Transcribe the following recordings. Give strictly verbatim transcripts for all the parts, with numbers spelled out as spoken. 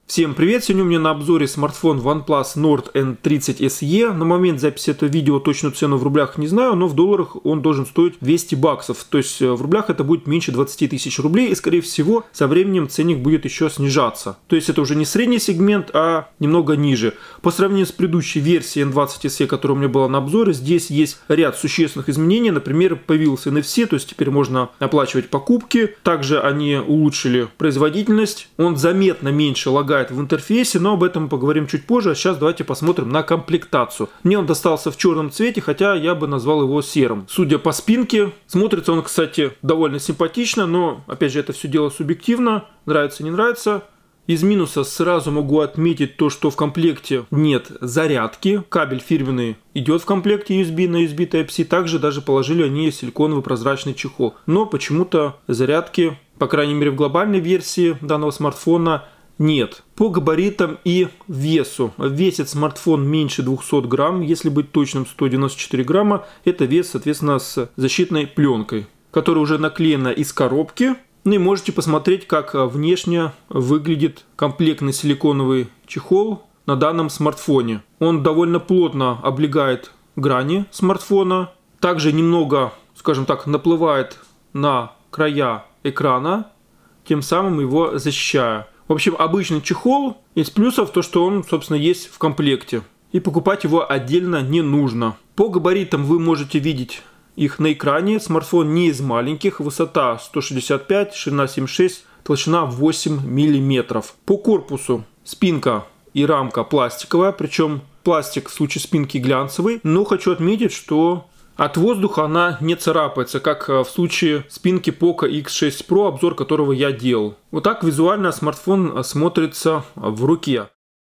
Всем привет! Сегодня у меня на обзоре смартфон OnePlus Nord эн тридцать эс и. На момент записи этого видео точную цену в рублях не знаю, но в долларах он должен стоить двести баксов. То есть в рублях это будет меньше двадцати тысяч рублей, и скорее всего со временем ценник будет еще снижаться. То есть это уже не средний сегмент, а немного ниже. По сравнению с предыдущей версией эн двадцать эс и, которая у меня была на обзоре, здесь есть ряд существенных изменений. Например, появился эн эф си, то есть теперь можно оплачивать покупки. Также они улучшили производительность. Он заметно меньше лагает в интерфейсе, но об этом мы поговорим чуть позже. А сейчас давайте посмотрим на комплектацию. Мне он достался в черном цвете, хотя я бы назвал его серым. Судя по спинке, смотрится он, кстати, довольно симпатично, но, опять же, это все дело субъективно. Нравится, не нравится. Из минуса сразу могу отметить то, что в комплекте нет зарядки. Кабель фирменный идет в комплекте ю эс би на ю эс би тайп си. Также даже положили они силиконовый прозрачный чехол. Но почему-то зарядки, по крайней мере в глобальной версии данного смартфона, нет. По габаритам и весу. Весит смартфон меньше двухсот грамм, если быть точным сто девяносто четыре грамма. Это вес, соответственно, с защитной пленкой, которая уже наклеена из коробки. Ну и можете посмотреть, как внешне выглядит комплектный силиконовый чехол на данном смартфоне. Он довольно плотно облегает грани смартфона. Также немного, скажем так, наплывает на края экрана, тем самым его защищая. В общем, обычный чехол. Из плюсов то, что он, собственно, есть в комплекте. И покупать его отдельно не нужно. По габаритам вы можете видеть их на экране. Смартфон не из маленьких. Высота сто шестьдесят пять, ширина семьдесят шесть, толщина восемь миллиметров. По корпусу спинка и рамка пластиковая. Причем пластик в случае спинки глянцевый. Но хочу отметить, что от воздуха она не царапается, как в случае спинки поко икс шесть про, обзор которого я делал. Вот так визуально смартфон смотрится в руке.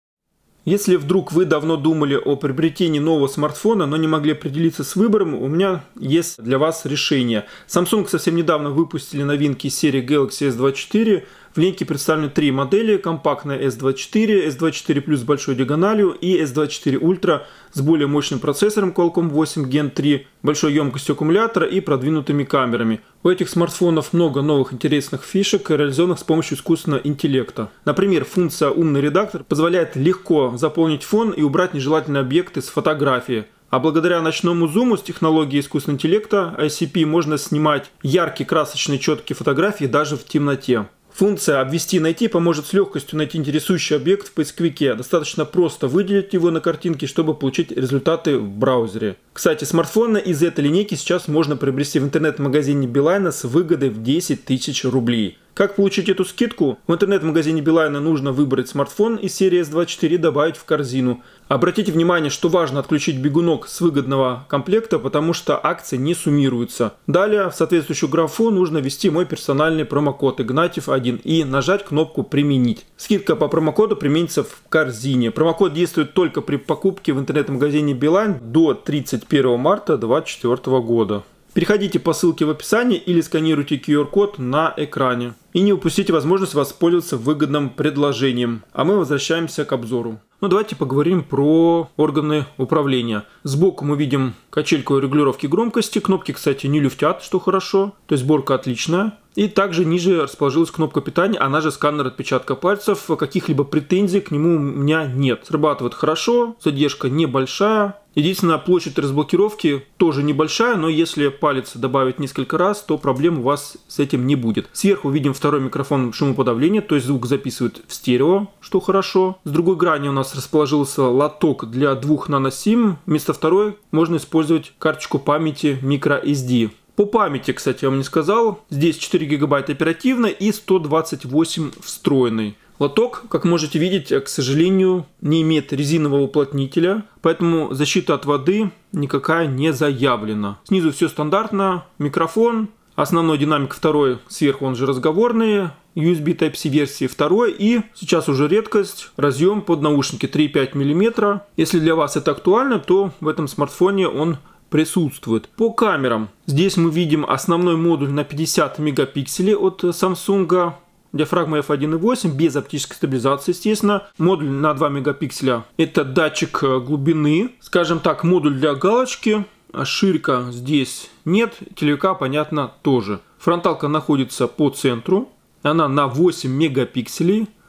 Если вдруг вы давно думали о приобретении нового смартфона, но не могли определиться с выбором, у меня есть для вас решение. Samsung совсем недавно выпустили новинки серии Galaxy эс двадцать четыре. В линейке представлены три модели: компактная эс двадцать четыре, эс двадцать четыре плюс с большой диагональю и эс двадцать четыре ультра с более мощным процессором Qualcomm восемь ген три, большой емкостью аккумулятора и продвинутыми камерами. У этих смартфонов много новых интересных фишек, реализованных с помощью искусственного интеллекта. Например, функция «Умный редактор» позволяет легко заполнить фон и убрать нежелательные объекты с фотографии. А благодаря ночному зуму с технологией искусственного интеллекта ай си пи можно снимать яркие, красочные, четкие фотографии даже в темноте. Функция «Обвести и найти» поможет с легкостью найти интересующий объект в поисковике. Достаточно просто выделить его на картинке, чтобы получить результаты в браузере. Кстати, смартфоны из этой линейки сейчас можно приобрести в интернет-магазине Билайна с выгодой в десять тысяч рублей. Как получить эту скидку? В интернет-магазине Билайна нужно выбрать смартфон из серии эс двадцать четыре и добавить в корзину. Обратите внимание, что важно отключить бегунок с выгодного комплекта, потому что акции не суммируются. Далее в соответствующую графу нужно ввести мой персональный промокод Игнатьев один и нажать кнопку «Применить». Скидка по промокоду применится в корзине. Промокод действует только при покупке в интернет-магазине Билайн до тридцать первого марта две тысячи двадцать четвёртого года. Переходите по ссылке в описании или сканируйте ку ар код на экране. И не упустите возможность воспользоваться выгодным предложением. А мы возвращаемся к обзору. Ну давайте поговорим про органы управления. Сбоку мы видим качельку регулировки громкости. Кнопки, кстати, не люфтят, что хорошо. То есть сборка отличная. И также ниже расположилась кнопка питания, она же сканер отпечатка пальцев. Каких-либо претензий к нему у меня нет. Срабатывает хорошо, задержка небольшая. Единственная площадь разблокировки тоже небольшая, но если палец добавить несколько раз, то проблем у вас с этим не будет. Сверху видим второй микрофон шумоподавления, то есть звук записывает в стерео, что хорошо. С другой грани у нас расположился лоток для двух нано-сим. Вместо второй можно использовать карточку памяти microSD. По памяти, кстати, я вам не сказал, здесь четыре гигабайта оперативной и сто двадцать восемь встроенной. Лоток, как можете видеть, к сожалению, не имеет резинового уплотнителя, поэтому защита от воды никакая не заявлена. Снизу все стандартно, микрофон, основной динамик второй, сверху он же разговорный, ю эс би тайп си версии второй и, сейчас уже редкость, разъем под наушники три и пять миллиметра. Если для вас это актуально, то в этом смартфоне он присутствует. По камерам. Здесь мы видим основной модуль на пятьдесят мегапикселей от Samsung. Диафрагма эф один и восемь, без оптической стабилизации, естественно. Модуль на два мегапикселя. Это датчик глубины. Скажем так, модуль для галочки. Ширика здесь нет. Телевика, понятно, тоже. Фронталка находится по центру. Она на восемь мегапикселей.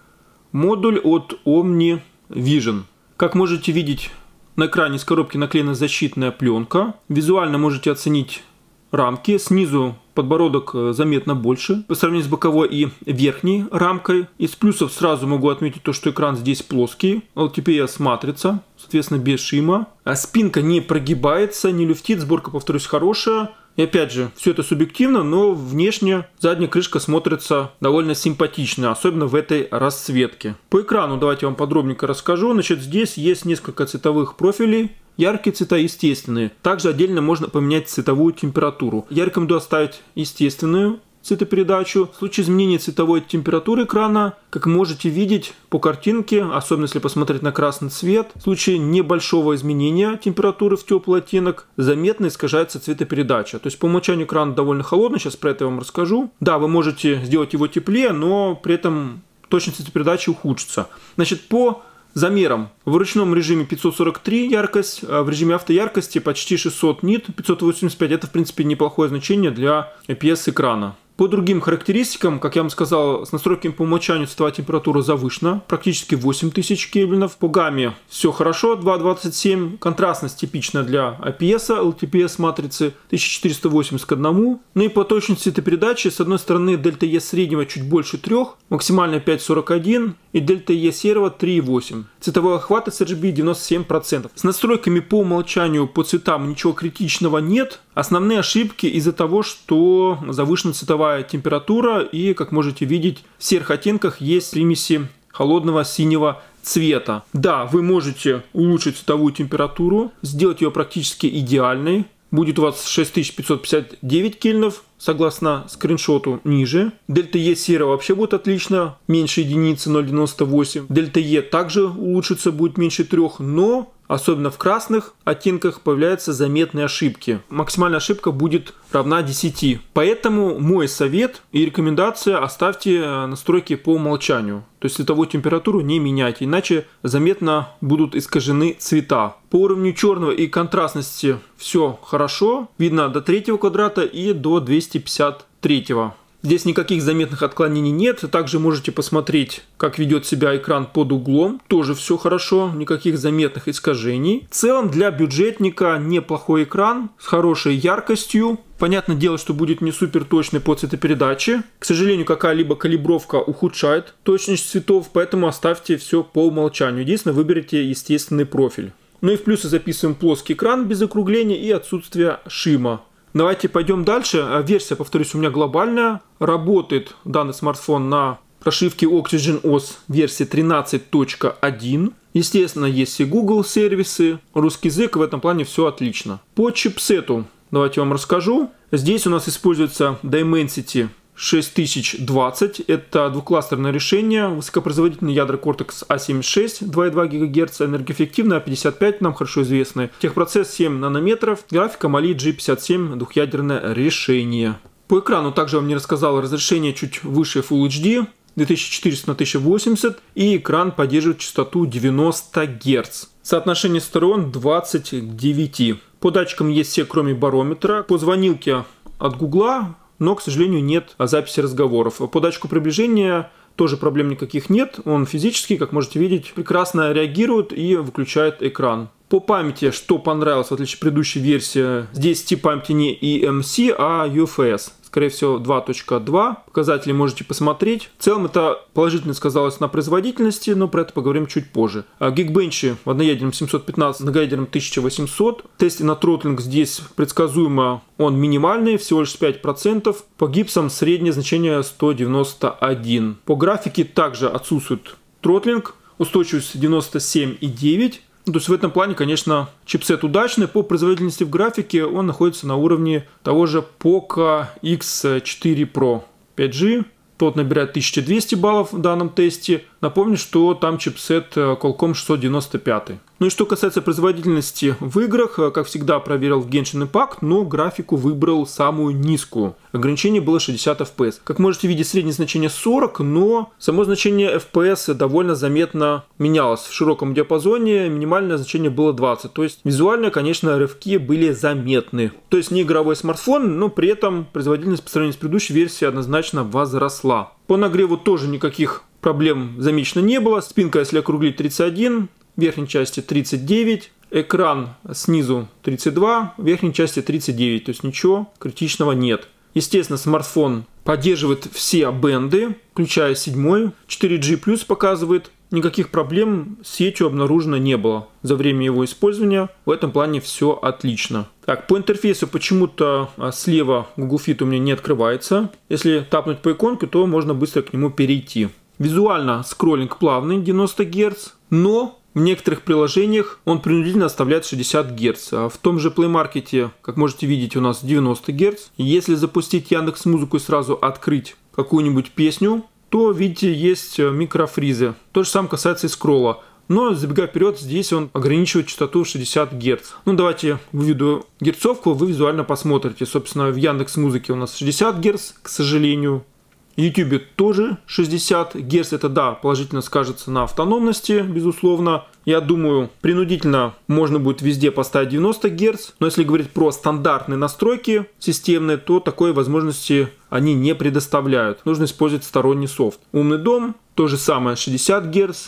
модуль от OmniVision. Как можете видеть, на экране с коробки наклеена защитная пленка. Визуально можете оценить рамки. Снизу подбородок заметно больше по сравнению с боковой и верхней рамкой. Из плюсов сразу могу отметить то, что экран здесь плоский. эл ти пи эс матрица, соответственно, без шима. А спинка не прогибается, не люфтит. Сборка, повторюсь, хорошая. И опять же, все это субъективно, но внешне задняя крышка смотрится довольно симпатично, особенно в этой расцветке. По экрану давайте я вам подробненько расскажу. Значит, здесь есть несколько цветовых профилей. Яркие цвета, естественные. Также отдельно можно поменять цветовую температуру. Я рекомендую оставить естественную цветопередачу. В случае изменения цветовой температуры экрана, как можете видеть по картинке, особенно если посмотреть на красный цвет, в случае небольшого изменения температуры в теплый оттенок, заметно искажается цветопередача. То есть по умолчанию экран довольно холодный, сейчас про это я вам расскажу. Да, вы можете сделать его теплее, но при этом точность цветопередачи ухудшится. Значит, по замерам в ручном режиме пятьсот сорок три яркость, а в режиме автояркости почти шестьсот нит, пятьсот восемьдесят пять. Это в принципе неплохое значение для ай пи эс экрана. По другим характеристикам, как я вам сказал, с настройками по умолчанию цветовая температура завышена, практически восемь тысяч кельвинов. По гамме все хорошо, два двадцать семь. Контрастность типичная для ай пи эс, эл ти пи эс матрицы тысяча четыреста восемьдесят к одному. Ну и по точности цветопередачи, с одной стороны, дельта E среднего чуть больше трёх, максимально пять сорок один, и дельта E серого три восемь. Цветовой охват эс эр джи би девяносто семь процентов. С настройками по умолчанию по цветам ничего критичного нет. Основные ошибки из-за того, что завышена цветовая температура, и, как можете видеть, в серых оттенках есть примеси холодного синего цвета. Да, вы можете улучшить цветовую температуру, сделать ее практически идеальной. Будет у вас шесть тысяч пятьсот пятьдесят девять кельвинов, согласно скриншоту ниже. Дельта E серого вообще будет отлично, меньше единицы, ноль девяносто восемь. Дельта E также улучшится, будет меньше трех, но особенно в красных оттенках появляются заметные ошибки. Максимальная ошибка будет равна десяти. Поэтому мой совет и рекомендация: оставьте настройки по умолчанию. То есть цветовую температуру не меняйте, иначе заметно будут искажены цвета. По уровню черного и контрастности все хорошо. Видно до третьего квадрата и до двухсот пятидесяти третьего. Здесь никаких заметных отклонений нет. Также можете посмотреть, как ведет себя экран под углом. Тоже все хорошо, никаких заметных искажений. В целом для бюджетника неплохой экран с хорошей яркостью. Понятное дело, что будет не супер точный по цветопередаче. К сожалению, какая-либо калибровка ухудшает точность цветов, поэтому оставьте все по умолчанию. Единственное, выберите естественный профиль. Ну и в плюсы записываем плоский экран без округления и отсутствие шима. Давайте пойдем дальше. Версия, повторюсь, у меня глобальная. Работает данный смартфон на прошивке OxygenOS версии тринадцать точка один. Естественно, есть и Google сервисы. Русский язык, в этом плане все отлично. По чипсету давайте я вам расскажу. Здесь у нас используется Dimensity шесть тысяч двадцать. Это двухкластерное решение. Высокопроизводительные ядра Cortex а семьдесят шесть, два и два гигагерца. Энергоэффективная а пятьдесят пять, нам хорошо известны. Техпроцесс семь нанометров. Графика Mali джи пятьдесят семь, двухъядерное решение. По экрану также вам не рассказал, разрешение чуть выше Full эйч ди. две тысячи четыреста на тысяча восемьдесят. И экран поддерживает частоту девяносто герц. Соотношение сторон двадцать к девяти. По датчикам есть все, кроме барометра. По звонилке от Гугла, но, к сожалению, нет записи разговоров. По датчику приближения тоже проблем никаких нет. Он физически, как можете видеть, прекрасно реагирует и выключает экран. По памяти, что понравилось, в отличие от предыдущей версии, здесь тип памяти не и эм си, а ю эф эс. Скорее всего, два точка два. Показатели можете посмотреть. В целом, это положительно сказалось на производительности, но про это поговорим чуть позже. Geekbench в одноядерном семьсот пятнадцать, многоядерном тысяча восемьсот. В тесте на тротлинг здесь предсказуемо он минимальный, всего лишь пять процентов. По гипсам среднее значение сто девяносто один. По графике также отсутствует тротлинг. Устойчивость девяносто семь и девять. То есть в этом плане, конечно, чипсет удачный. По производительности в графике он находится на уровне того же Poco икс четыре про пять джи. Тот набирает тысячу двести баллов в данном тесте. Напомню, что там чипсет Qualcomm шестьсот девяносто пять. Ну и что касается производительности в играх, как всегда проверил в Genshin Impact, но графику выбрал самую низкую. Ограничение было шестьдесят эф пи эс. Как можете видеть, среднее значение сорок, но само значение эф пи эс довольно заметно менялось. В широком диапазоне минимальное значение было двадцать. То есть визуально, конечно, рывки были заметны. То есть не игровой смартфон, но при этом производительность по сравнению с предыдущей версией однозначно возросла. По нагреву тоже никаких проблем замечено не было. Спинка, если округлить, тридцать один, в верхней части тридцать девять, экран снизу тридцать два, в верхней части тридцать девять, то есть ничего критичного нет. Естественно, смартфон поддерживает все бенды, включая седьмой, четыре джи плюс показывает. Никаких проблем с сетью обнаружено не было за время его использования. В этом плане все отлично. Так, по интерфейсу почему-то слева Google Fit у меня не открывается. Если тапнуть по иконке, то можно быстро к нему перейти. Визуально скроллинг плавный, девяносто герц, но в некоторых приложениях он принудительно оставляет шестьдесят герц. А в том же Play Market, как можете видеть, у нас девяносто герц. Если запустить Яндекс.Музыку и сразу открыть какую-нибудь песню, то, видите, есть микрофризы. То же самое касается и скролла. Но, забегая вперед, здесь он ограничивает частоту шестьдесят герц. Ну, давайте выведу герцовку, вы визуально посмотрите. Собственно, в Яндекс.Музыке у нас шестьдесят герц, к сожалению. В YouTube тоже шестьдесят герц. Это, да, положительно скажется на автономности, безусловно. Я думаю, принудительно можно будет везде поставить девяносто герц. Но если говорить про стандартные настройки системные, то такой возможности они не предоставляют. Нужно использовать сторонний софт. Умный дом, то же самое, шестьдесят герц.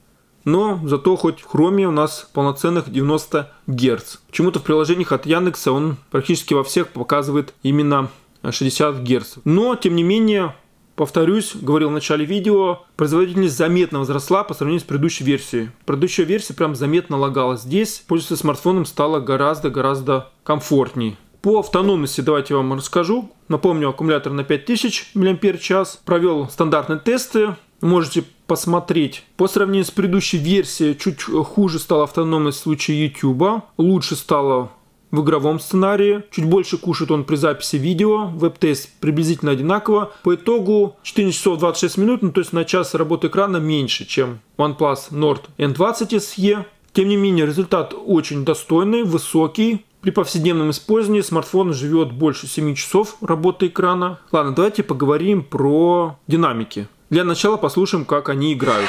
Но зато хоть в Chrome у нас полноценных девяносто герц. Почему-то в приложениях от Яндекса он практически во всех показывает именно шестьдесят герц. Но, тем не менее, повторюсь, говорил в начале видео, производительность заметно возросла по сравнению с предыдущей версией. Предыдущая версия прям заметно лагала. Здесь пользоваться смартфоном стало гораздо-гораздо комфортней. По автономности давайте я вам расскажу. Напомню, аккумулятор на пять тысяч мАч. Провел стандартные тесты. Можете посмотреть. По сравнению с предыдущей версией чуть хуже стала автономность в случае YouTube. Лучше стало в игровом сценарии. Чуть больше кушает он при записи видео. Веб-тест приблизительно одинаково. По итогу четырнадцать часов двадцать шесть минут, ну, то есть на час работы экрана меньше, чем OnePlus Nord эн двадцать эс и. Тем не менее, результат очень достойный, высокий. При повседневном использовании смартфон живет больше семи часов работы экрана. Ладно, давайте поговорим про динамики. Для начала послушаем, как они играют.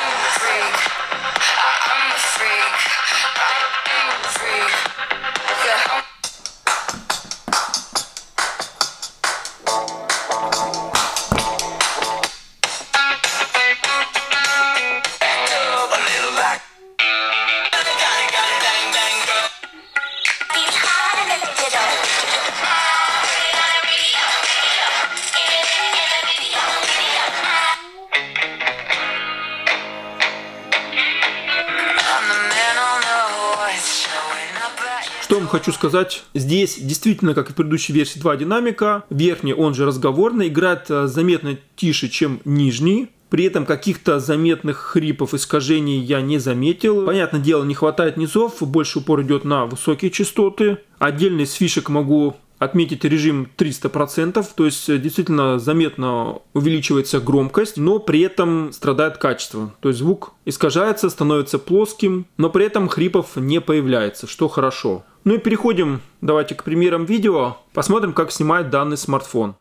Что вам хочу сказать, здесь действительно, как и в предыдущей версии, два динамика. Верхний, он же разговорный, играет заметно тише, чем нижний. При этом каких-то заметных хрипов, искажений я не заметил. Понятное дело, не хватает низов, больше упор идет на высокие частоты. Отдельно из фишек могу отметить режим триста процентов, то есть действительно заметно увеличивается громкость, но при этом страдает качество. То есть звук искажается, становится плоским, но при этом хрипов не появляется, что хорошо. Ну и переходим, давайте, к примерам видео. Посмотрим, как снимает данный смартфон.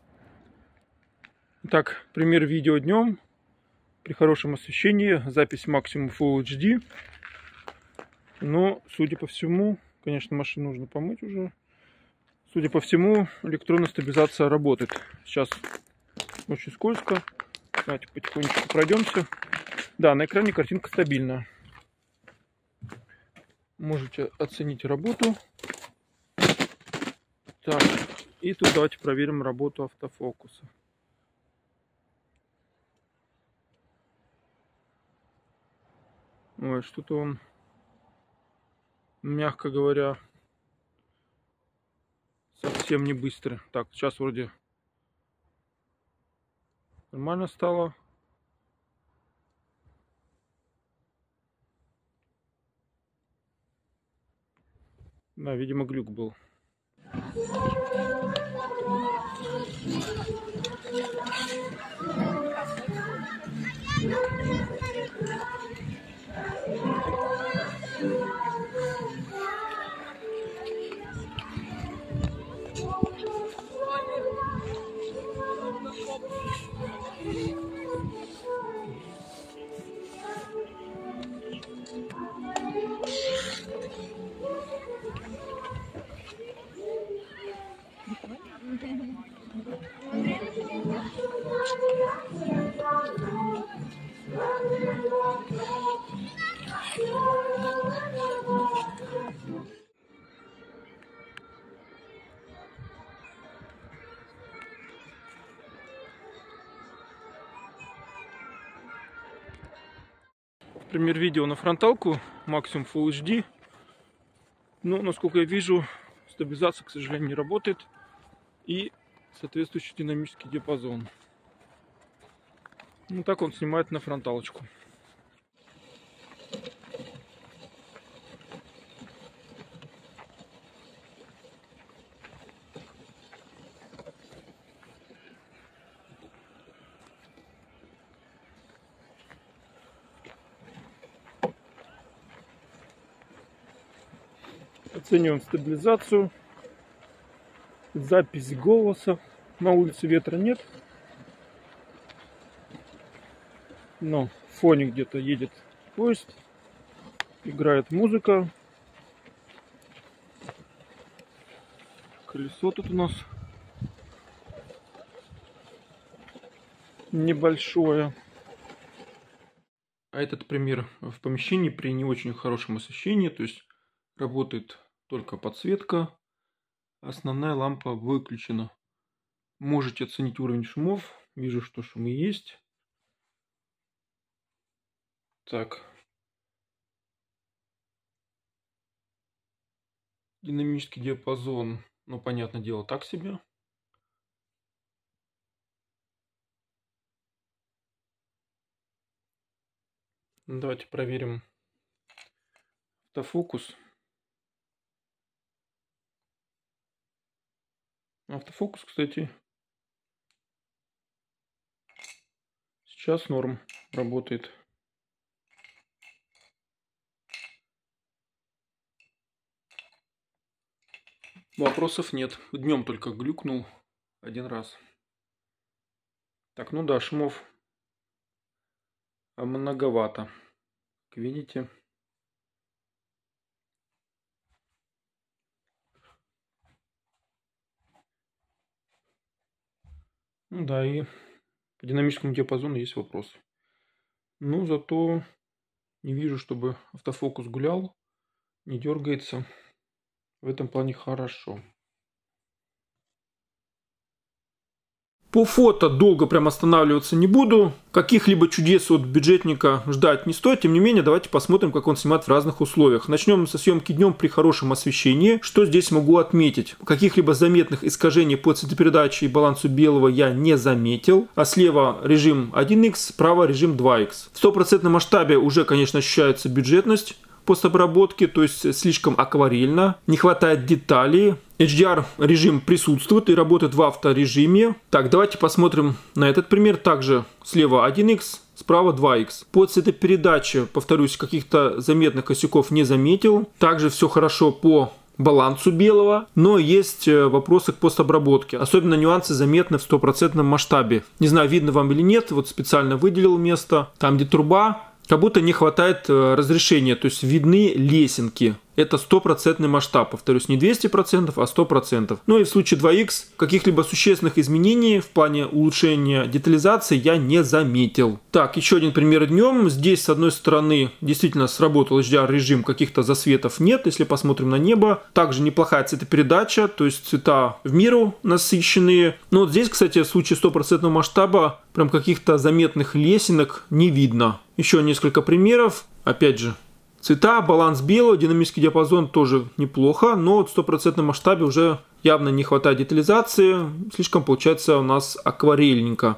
Итак, пример видео днем. При хорошем освещении, запись максимум Full эйч ди. Но, судя по всему, конечно, машину нужно помыть уже. Судя по всему, электронная стабилизация работает. Сейчас очень скользко. Давайте потихонечку пройдемся. Да, на экране картинка стабильная. Можете оценить работу. Так, и тут давайте проверим работу автофокуса. Ой, что-то он, мягко говоря, совсем не быстро. Так, сейчас вроде нормально стало. Да, видимо, глюк был. например, видео на фронталку, максимум Full эйч ди. Но, насколько я вижу, стабилизация, к сожалению, не работает. И соответствующий динамический диапазон. Ну, так он снимает на фронталочку. Оцениваем стабилизацию, запись голоса. На улице ветра нет, но в фоне где-то едет поезд, играет музыка. Колесо тут у нас небольшое. А этот пример в помещении при не очень хорошем освещении, то есть работает только подсветка, основная лампа выключена. Можете оценить уровень шумов. Вижу, что шумы есть. Так. Динамический диапазон, ну, понятное дело, так себе. Давайте проверим автофокус. Автофокус, кстати, сейчас норм работает. Вопросов нет. Днем только глюкнул один раз. Так, ну да, шумов многовато. Как видите. Ну да, и по динамическому диапазону есть вопрос. Ну, зато не вижу, чтобы автофокус гулял, не дергается. В этом плане хорошо. По фото долго прям останавливаться не буду. Каких-либо чудес от бюджетника ждать не стоит. Тем не менее, давайте посмотрим, как он снимает в разных условиях. Начнем со съемки днем при хорошем освещении. Что здесь могу отметить? Каких-либо заметных искажений по цветопередаче и балансу белого я не заметил. А слева режим один икс, справа режим два икс. В стопроцентном масштабе уже, конечно, ощущается бюджетность постобработки, то есть слишком акварельно, не хватает деталей. эйч ди ар режим присутствует и работает в авторежиме. Так, давайте посмотрим на этот пример. Также слева один икс, справа два икс. По цветопередаче, повторюсь, каких-то заметных косяков не заметил. Также все хорошо по балансу белого, но есть вопросы к постобработке. Особенно нюансы заметны в стопроцентном масштабе. Не знаю, видно вам или нет, вот специально выделил место. Там, где труба, как будто не хватает разрешения, то есть видны лесенки. Это стопроцентный масштаб, повторюсь, не двести процентов, а сто процентов. Ну и в случае два икс каких-либо существенных изменений в плане улучшения детализации я не заметил. Так, еще один пример днем. Здесь с одной стороны действительно сработал эйч ди ар режим, каких-то засветов нет, если посмотрим на небо. Также неплохая цветопередача, то есть цвета в меру насыщенные. Но вот здесь, кстати, в случае стопроцентного масштаба прям каких-то заметных лесенок не видно. Еще несколько примеров. Опять же, цвета, баланс белого, динамический диапазон тоже неплохо, но в стопроцентном масштабе уже явно не хватает детализации, слишком получается у нас акварельненько.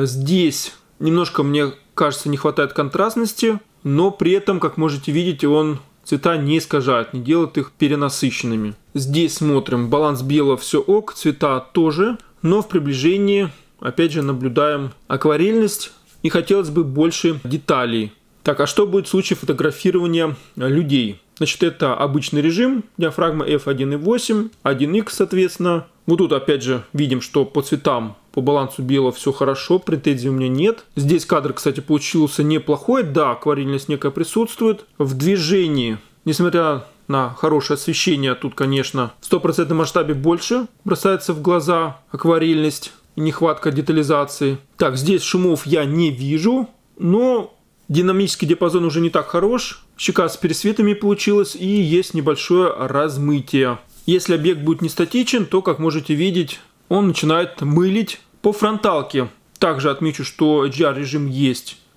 Здесь немножко, мне кажется, не хватает контрастности, но при этом, как можете видеть, он цвета не искажает, не делает их перенасыщенными. Здесь смотрим, баланс белого все ок, цвета тоже, но в приближении опять же наблюдаем акварельность и хотелось бы больше деталей. Так, а что будет в случае фотографирования людей? Значит, это обычный режим, диафрагма эф один и восемь, один икс, соответственно. Вот тут опять же видим, что по цветам, по балансу белого все хорошо, претензий у меня нет. Здесь кадр, кстати, получился неплохой, да, акварельность некая присутствует. В движении, несмотря на хорошее освещение, тут, конечно, в стопроцентном масштабе больше бросается в глаза акварельность и нехватка детализации. Так, здесь шумов я не вижу, но динамический диапазон уже не так хорош. Щека с пересветами получилась и есть небольшое размытие. Если объект будет не статичен, то, как можете видеть, он начинает мылить. По фронталке также отмечу, что эйч ди ар режим есть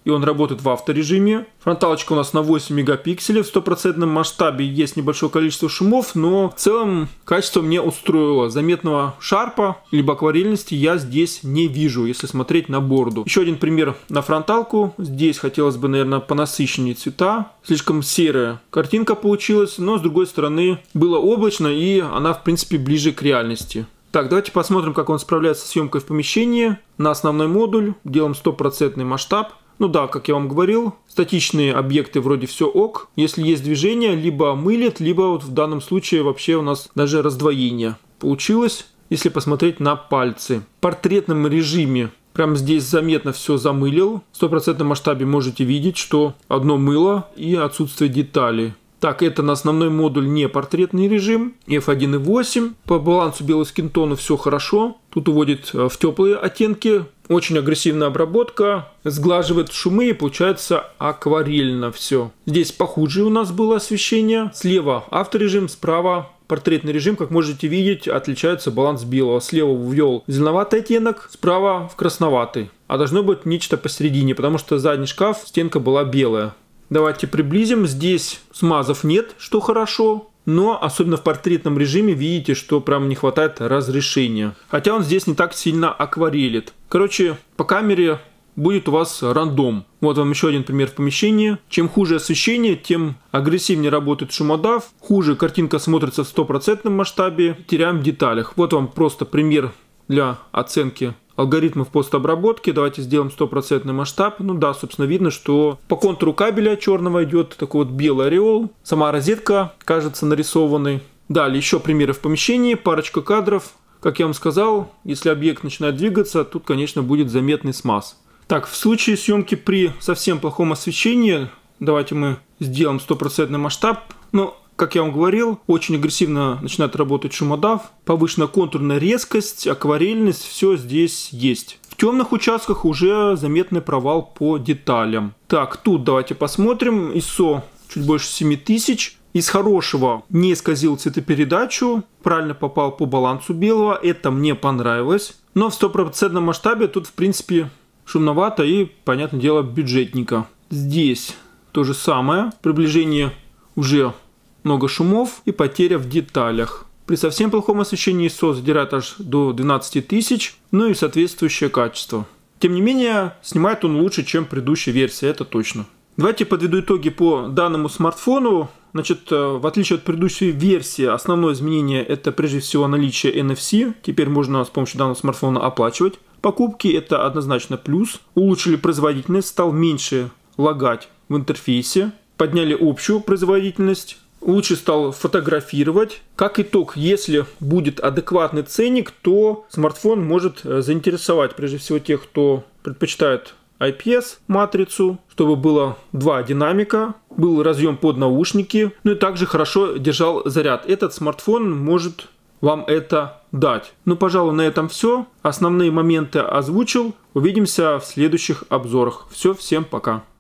и он работает в авторежиме. Фронталочка у нас на восемь мегапикселей, в стопроцентном масштабе есть небольшое количество шумов, но в целом качество мне устроило. Заметного шарпа либо акварельности я здесь не вижу, если смотреть на борду. Еще один пример на фронталку. Здесь хотелось бы, наверное, понасыщеннее цвета. Слишком серая картинка получилась, но с другой стороны было облачно и она в принципе ближе к реальности. Так, давайте посмотрим, как он справляется с съемкой в помещении. На основной модуль делаем стопроцентный масштаб. Ну да, как я вам говорил, статичные объекты вроде все ок. Если есть движение, либо мылит, либо вот в данном случае вообще у нас даже раздвоение получилось, если посмотреть на пальцы. В портретном режиме прямо здесь заметно все замылил. В стопроцентном масштабе можете видеть, что одно мыло и отсутствие деталей. Так, это на основной модуль не портретный режим, эф один и восемь. По балансу белого скинтона все хорошо. Тут уводит в теплые оттенки. Очень агрессивная обработка. Сглаживает шумы и получается акварельно все. Здесь похуже у нас было освещение. Слева авторежим, справа портретный режим. Как можете видеть, отличается баланс белого. Слева ввел зеленоватый оттенок, справа в красноватый. А должно быть нечто посередине, потому что задний шкаф, стенка была белая. Давайте приблизим. Здесь смазов нет, что хорошо. Но особенно в портретном режиме видите, что прям не хватает разрешения. Хотя он здесь не так сильно акварелит. Короче, по камере будет у вас рандом. Вот вам еще один пример в помещении. Чем хуже освещение, тем агрессивнее работает шумодав. Хуже картинка смотрится в стопроцентном масштабе. Теряем в деталях. Вот вам просто пример для оценки алгоритмов постобработки. Давайте сделаем стопроцентный масштаб. Ну да, собственно, видно, что по контуру кабеля черного идет такой вот белый ореол. Сама розетка кажется нарисованной. Далее еще примеры в помещении. Парочка кадров. Как я вам сказал, если объект начинает двигаться, тут, конечно, будет заметный смаз. Так, в случае съемки при совсем плохом освещении, давайте мы сделаем стопроцентный масштаб. Ну, как я вам говорил, очень агрессивно начинает работать шумодав, повышенная контурная резкость, акварельность, все здесь есть. В темных участках уже заметный провал по деталям. Так, тут давайте посмотрим. ай эс о чуть больше семи тысяч. Из хорошего не исказил цветопередачу, правильно попал по балансу белого, это мне понравилось. Но в стопроцентном масштабе тут в принципе шумновато и, понятное дело, бюджетненько. Здесь то же самое, приближение уже много шумов и потеря в деталях. При совсем плохом освещении ай эс о задирает аж до двенадцати тысяч, ну и соответствующее качество. Тем не менее, снимает он лучше, чем предыдущая версия, это точно. Давайте подведу итоги по данному смартфону. Значит, в отличие от предыдущей версии, основное изменение это прежде всего наличие эн эф си. Теперь можно с помощью данного смартфона оплачивать покупки, это однозначно плюс. Улучшили производительность, стал меньше лагать в интерфейсе. Подняли общую производительность. Лучше стал фотографировать. Как итог, если будет адекватный ценник, то смартфон может заинтересовать прежде всего тех, кто предпочитает ай пи эс матрицу, чтобы было два динамика, был разъем под наушники, ну и также хорошо держал заряд. Этот смартфон может вам это дать. Ну, пожалуй, на этом все. Основные моменты озвучил. Увидимся в следующих обзорах. Все, всем пока.